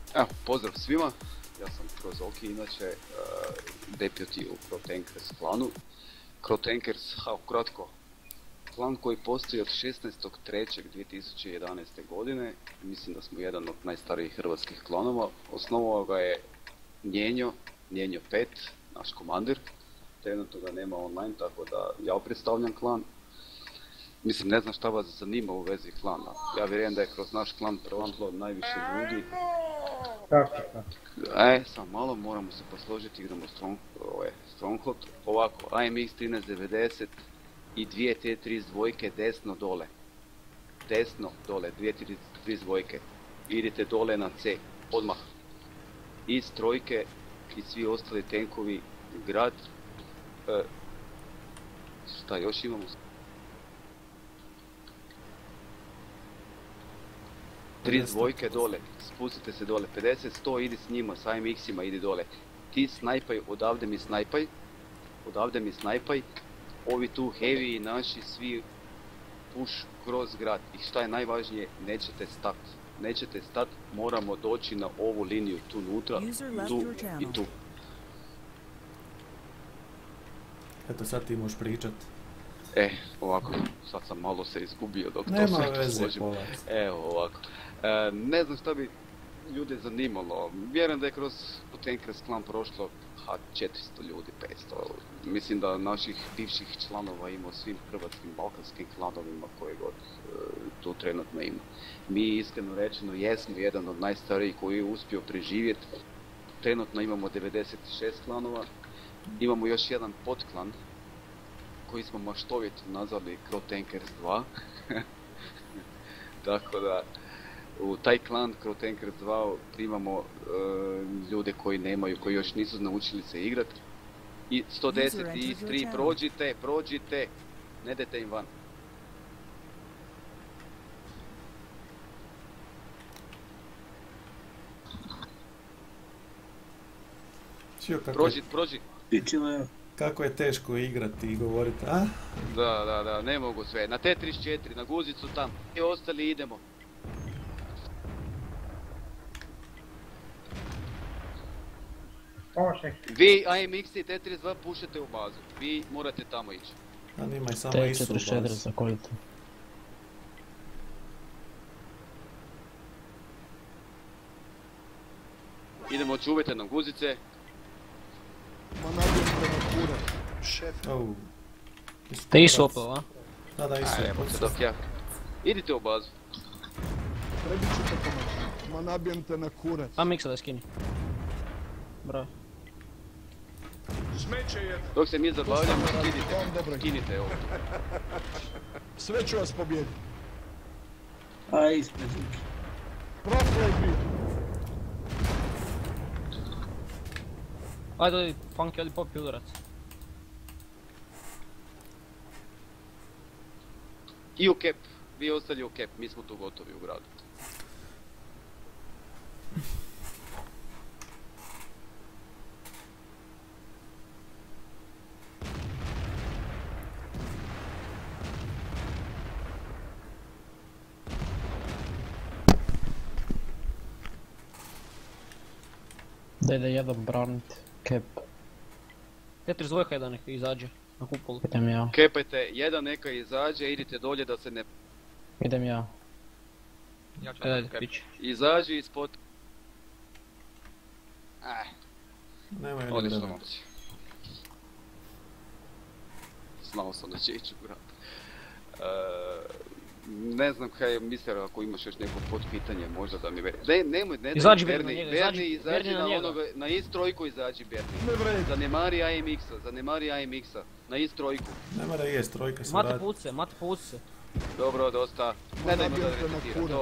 Evo, pozdrav svima, ja sam Krozoki, inače deputy u Crotankers klanu. Crotankers, ukratko, klan koji postoji od 16.3.2011. godine, mislim da smo jedan od najstarijih hrvatskih klanova. Osnovao ga je Njenjo 5, naš komandir. Trenutno ga nema online, tako da ja predstavljam klan. Mislim, ne znam šta vas zanima u vezi klana. Ja vjerujem da je kroz naš klan prošlo najviše ljudi. Tako. Sam malo, moramo se posložiti, igramo Stronghold. Ovako, AMX 1390 i dvije T3 dvojke desno dole. Desno dole, dvije T3 dvojke. Idite dole na C, odmah. Iz trojke i svi ostali tenkovi, grad. Šta još imamo? 3 dvojke dole, spustite se dole, 50, 100, idi s njima, s AMX-ima, idi dole. Ti snajpaj, odavde mi snajpaj, ovi tu heavy naši svi push kroz grad. I šta je najvažnije, nećete stat, moramo doći na ovu liniju tu unutra, tu i tu. Eto sad ti možeš pričat. Ovako, sad sam malo se izgubio dok nema to sve veze, složim. Evo ovako. Ne znam šta bi ljude zanimalo. Vjerujem da je kroz Crotankers klan prošlo 400 ljudi, 500. Mislim da naših bivših članova ima u svim hrvatskim, balkanskim klanovima koje god tu trenutno ima. Mi iskreno rečeno jesmo jedan od najstarijih koji je uspio preživjeti. Trenutno imamo 96 klanova. Imamo još jedan podklan koji smo maštovito nazvali Crotankers 2. Tako da u taj klan Crotankers 2 primamo ljude koji još nisu naučili se igrati. I 110 i 3 prođite, ne dajte im van. Prođi. Kako je teško igrati i govoriti, a? Da, ne mogu sve. Na T34, na guzicu tam. I ostali idemo. Vi AMX i T32 pušete u bazu. Vi morate tamo ići. A nimaj samo isu u bazu. T44 za koliko? Idemo, čuvajte nam guzice. Ma nabijem prema kura. Šef. Te isu opao, a? Da, isu opao. Idite u bazu. Trebit ću te pomoći. Ma nabijem te na kurac. A miksa da skini. Bravo. Smeće je. Dok se mi zabavljamo, skinite ovo. Sve ću vas pobijediti. A ispred. Proklej bi. Ajde, Funky, odi popi udarac. I u cap, vi ostali u cap, mi smo tu gotovi u gradu. Daj da jedan branit, cap. T32 jedan neka izađe na kupolu. Idem ja. Kepajte, jedan neka izađe, idite dolje da se ne... Idem ja. Ajde, pići. Izađi ispod... Nemoj odlično momci. Znao sam da će ići u grad. Ne znam kaj je mister, ako imaš još neko podpitanje možda da mi veri. Nemoj, ne izađi daj Berni, izađi na onoga, na ist trojku izađi Berni. Zanemari AMX-a, na ist trojku. Ne mora jest, trojka se radi. Mate puci se. Dobro, dosta. Ne dajmo da repetira, to.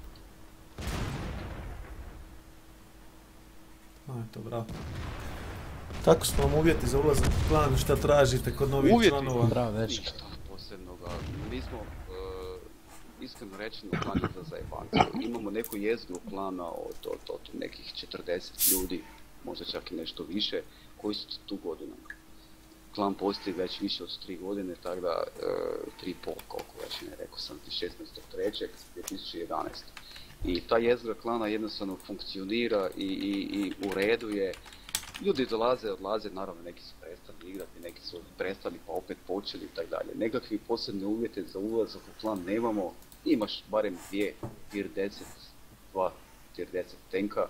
Eto, bravo. Tako su vam uvjeti za ulazak u klan, šta tražite kod novih članova? Bravo, već. Ništa posebnoga, mi smo... iskreno rečeno plan je za zajebancu. Imamo neku jezgru plana od nekih 40 ljudi, možda čak i nešto više, koji su tu godinama. Klan postoji već više od 3 godine, tako da 3,5 koliko već ne rekao sam ti 16.3.2011. I ta jezgra klana jednostavno funkcionira i u redu je. Ljudi dolaze, odlaze, naravno neki su prestali igrati, neki su prestali pa opet počeli i tako dalje. Nekakvi posebne uvjete za ulazak u klan nemamo, imaš barem tier 2 tier 10 tenka.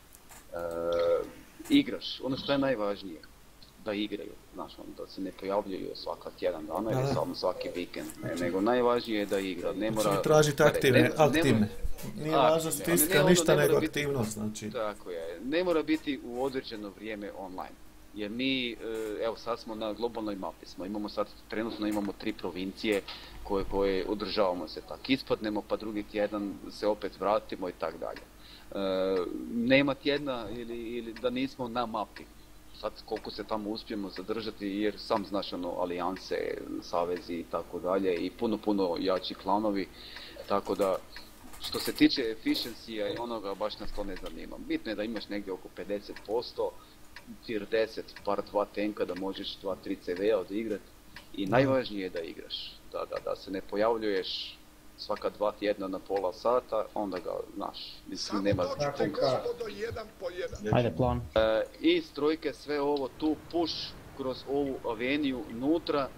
Igraš, ono što je najvažnije, da igraju, znaš, da se ne pojavljuju svaka tjedan dana ili samo svaki vikend, nego najvažnije je da igra, ne mora... Znači tražiti aktivne. Nije važno stiska, ništa nego aktivnost, znači. Tako je, ne mora biti u određeno vrijeme online. Jer mi, evo sad smo na globalnoj mapi, trenutno imamo 3 provincije koje održavamo se tak. Ispadnemo pa drugi tjedan se opet vratimo i tak dalje. Nema tjedna ili da nismo na mapi. Sad koliko se tamo uspijemo zadržati jer sam znaš alijanse, savezi i tako dalje i puno jači klanovi. Tako da što se tiče efficiency-a i onoga baš nas to ne zanima. Bitno je da imaš negdje oko 50%, tier 10, par 2 tenka da možeš 2-3 CV-a odigrati i najvažnije je da igraš. Da se ne pojavljuješ svaka 2 tjedna na pola sata, onda ga, znaš, mislim, nema funka. Ajde, plan. I strojke, sve ovo tu, push kroz ovu aveniju, nutra,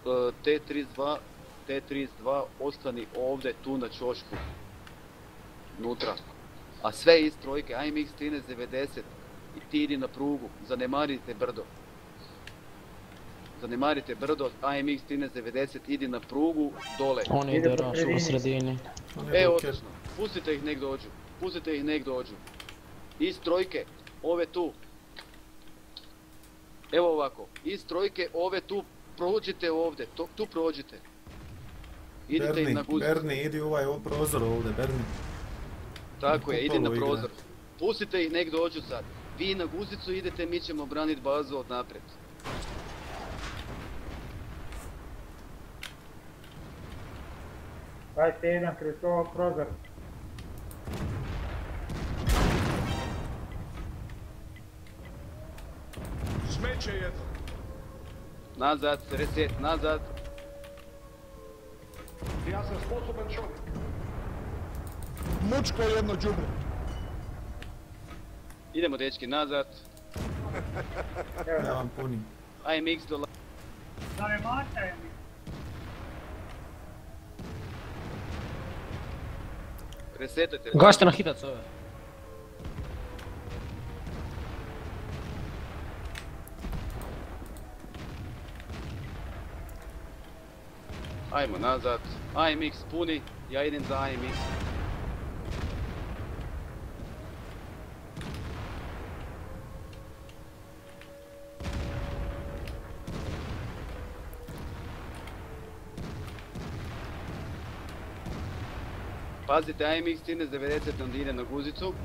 T32, ostani ovdje, tu na čošku, nutra. A sve iz strojke, AMX 1390, i ti idi na prugu, zanemarite brdo, AMX 1390 idi na prugu, dole. On ide raš u sredini. Odlično, pustite ih nek dođu. Iz trojke, ove tu. Evo ovako, iz trojke, ove tu, prođite ovdje, tu prođite. Idite im na guzicu. Berni, idi u ovaj prozor ovdje, Berni. Tako je, idi na prozor. Pustite ih nek dođu sad. Vi na guzicu idete, mi ćemo braniti bazu od naprijed. Dajte jedan kroz ovo prozor. Smeće jedno. Nazad, reset, nazad. Ja sam sposoban čovjek. Mučko jedno đubre. Idemo dečki, nazad. Ja vam punim. AMX dola... Zanemate mi. Resetajte. Gašte na hitac ove. Ajmo nazad. AMX puni, ja idem za AMX. Pazite, AMX 1390 nam ide na guzicu.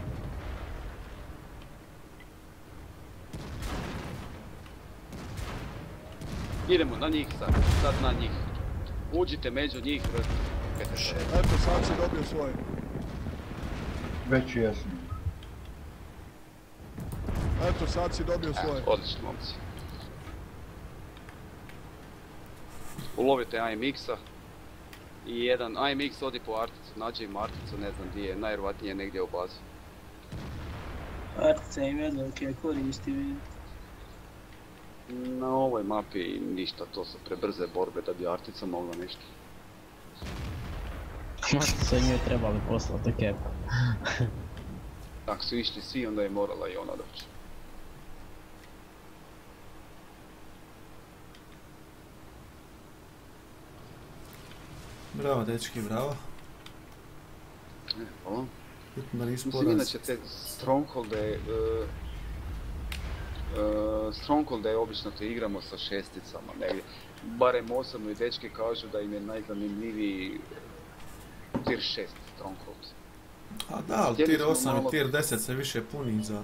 Idemo na njih sad na njih. Uđite među njih, razpijete se. Eto, sad si dobio svoje. Već jesam. Eto, sad si dobio svoje. Odlično, momci. Ulovite AMX-a. I jedan AMX odi po Articu, nađe im Articu, ne znam gdje je, najvjerojatnije negdje u bazi. Artica im jednake koristi vidjeti. Na ovoj mapi ništa, to su prebrze borbe da bi Artica mogla nešto. Možda se njoj trebali poslati kep. Ako su išli svi, onda je morala i ona doći. Bravo dečki, bravo. Hvala. Bitno da nismo Mislim, inače te Strongholde obično te igramo sa šesticama, negdje. Barem osobno i dečki kažu da im je najzanimljiviji tier 6 Stronghold. A da, ali tier 8 i tier 10 se više puni za...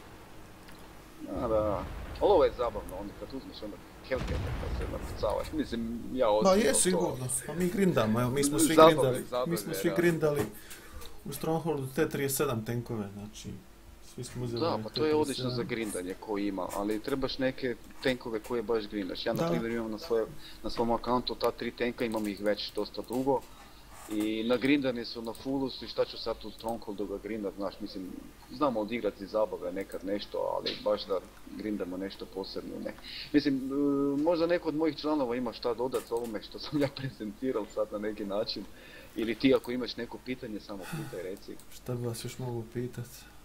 Da. Ali ovo je zabavno, onda kad uzmeš onda Hellcat pa se napucavaš. Mislim, ja osobno... Pa je sigurno, pa mi grindamo, evo mi smo svi grindali u Strongholdu T37 tenkove, znači... Svi smo uzeli... Da, pa to je odlično za grindanje koji ima, ali trebaš neke tenkove koje baš grindaš. Ja na primjer imam na svom akauntu ta 3 tenka, imam ih već dosta dugo I nagrindani su na fullu su i šta ću sad u Strongholdu ga grindat, znaš, mislim, znamo odigrati zabave nekad nešto, ali baš da grindamo nešto posebno ne. Mislim, možda neko od mojih članova ima šta dodat ovome što sam ja prezentirao sad na neki način, ili ti ako imaš neko pitanje, samo pitaj, reci. Šta bi vas još mogu pitat?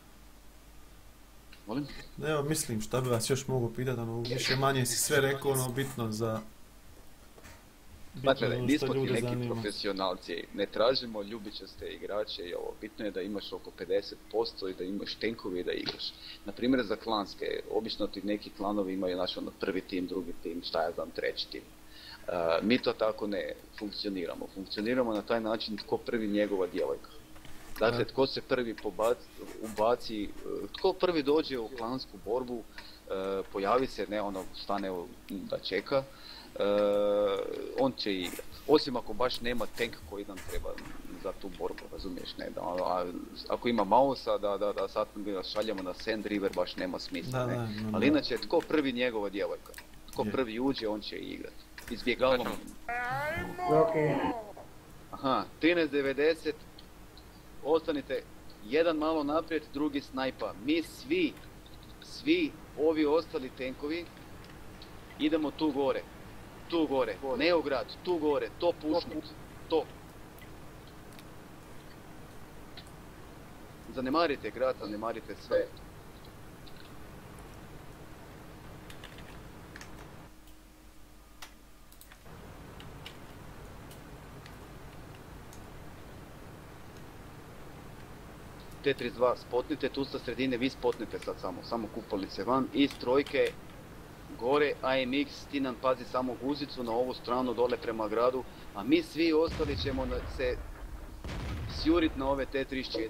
Molim? Evo, mislim, šta bi vas još mogu pitat, ono, više manje si sve rekao, ono, bitno za... Dakle, nismo ti neki profesionalci, ne tražimo ljubičaste igrače i ovo, bitno je da imaš oko 50% i da imaš tenkove i da igraš. Naprimjer za klanske, obično ti neki klanovi imaju naš ono prvi tim, drugi tim, šta ja znam, treći tim. Mi to tako ne funkcioniramo na taj način tko prvi njegova djevojka. Dakle, tko se prvi ubaci, tko prvi dođe u klansku borbu, pojavi se, ne ono, stane da čeka, on će igrat. Osim ako baš nema tank koji nam treba za tu borbu, razumiješ, ne, ako ima Mausa da sad ga šaljemo na Sand River baš nema smisla, ne. Ali inače, tko prvi njegova djevojka, tko prvi uđe, on će igrat. Izbjegavamo. Aha, 13.90, ostanite jedan malo naprijed, drugi snajpa. Mi svi ovi ostali tenkovi idemo tu gore, ne u grad, tu gore, to pušnut, to. Zanemarite grad, zanemarite sve. T32 spotnite, tu sa sredine vi spotnite sad samo kupalice van i strojke gore, AMX, ti nam pazi samo guzicu na ovu stranu dole prema gradu, a mi svi ostali ćemo se sjurit na ove T34.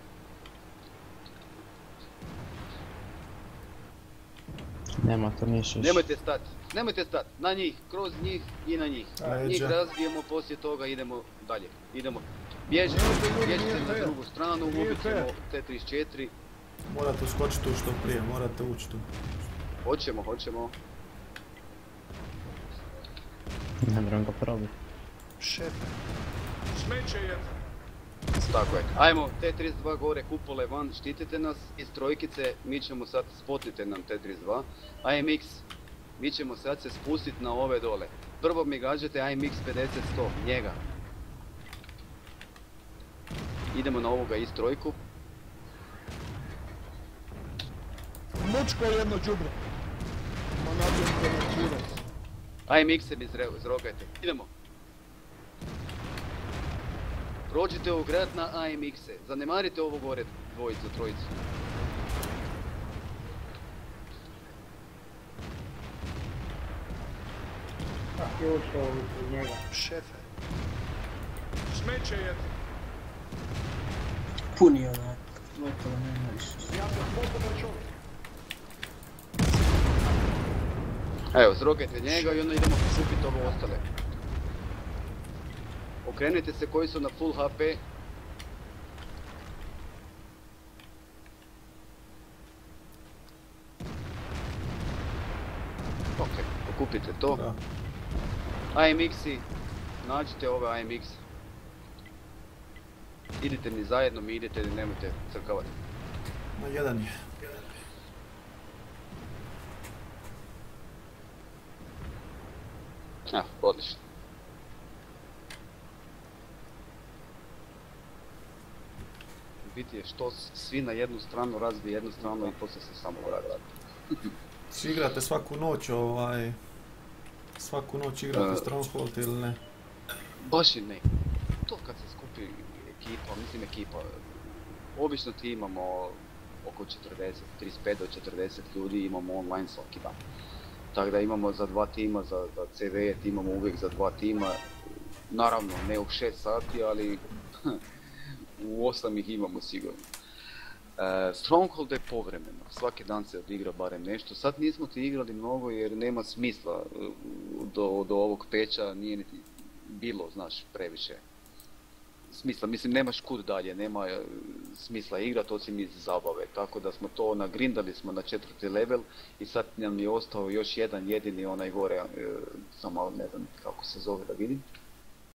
Nema to ništa. Nemojte stat, na njih, kroz njih i na njih. Njih razbijemo, poslije toga idemo dalje. Bježite na drugu stranu, ubit ćemo T34. Morate uskočiti tu što prije, morate ući tu. Hoćemo. Ne moram ga probiti. Šefe, smeće je. Tako je. Ajmo, T32 gore, kupole van, štitite nas iz trojkice, mi ćemo sad, spotnite nam T32. AMX, mi ćemo sad se spustiti na ove dole. Prvo mi gađate AMX 50-100, njega. Idemo na ovoga iz trojku. Mučko jedno džubre. Ma nabijem penetirac. AMX-e mi zrogajte. Idemo. Prođite u grad na AMX-e. Zanemarite ovo gore trojicu. Kako je ušao u njega? Šefe. Smeće je. Puni je onak. Gotovo, nema više. Evo, zrogajte njega i onda idemo kupiti ovo ostale. Okrenite se koji su na full HP. Ok, okupite to. AMX-i, nađite ove AMX. Idite mi zajedno, mi idete, nemojte crkavati. Ma jedan je. Odlično. Biti je što svi na jednu stranu razbije jednu stranu i poslije se samo vrati. Svi igrate svaku noć svaku noć igrate Stronghold ili ne? Baš i ne. To kad se skupi ekipa, obično ti imamo oko 35 do 40 ljudi, imamo online svaki dan. Tako da imamo za 2 tima, za CV imamo uvijek za 2 tima, naravno ne u 6 sati, ali u 8 ih imamo sigurno. Stronghold je povremeno, svaki dan se odigra barem nešto, sad nismo ti igrali mnogo jer nema smisla do ovog peča, nije niti bilo, znaš, previše smisla, mislim nemaš kud dalje, nema smisla igrati osim iz zabave, tako da smo to nagrindali smo na 4. level i sad nam je ostao još jedan jedini onaj gore, samo ne znam kako se zove da vidim.